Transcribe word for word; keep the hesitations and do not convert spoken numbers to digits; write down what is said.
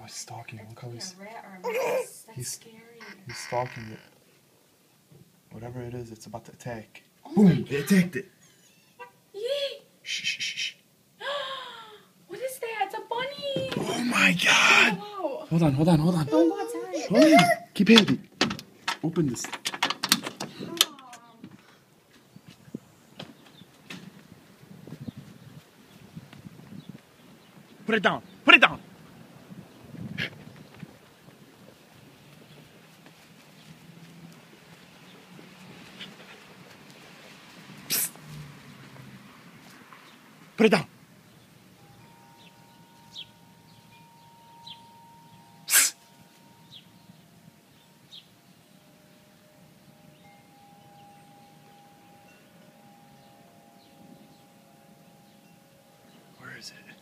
he's stalking it. Look how he's... A rat or a mouse. That's He's- scary. He's stalking it. Whatever it is, it's about to attack. Oh my Boom! God. It attacked it. Yay! Shh, shh, shh, shh. What is that? It's a bunny! Oh my God! Wow. Hold on, hold on, hold on. Don't go outside. Hold on. Keep hitting. Open this. Put it down. Put it down. Psst. Put it down. Psst. Where is it?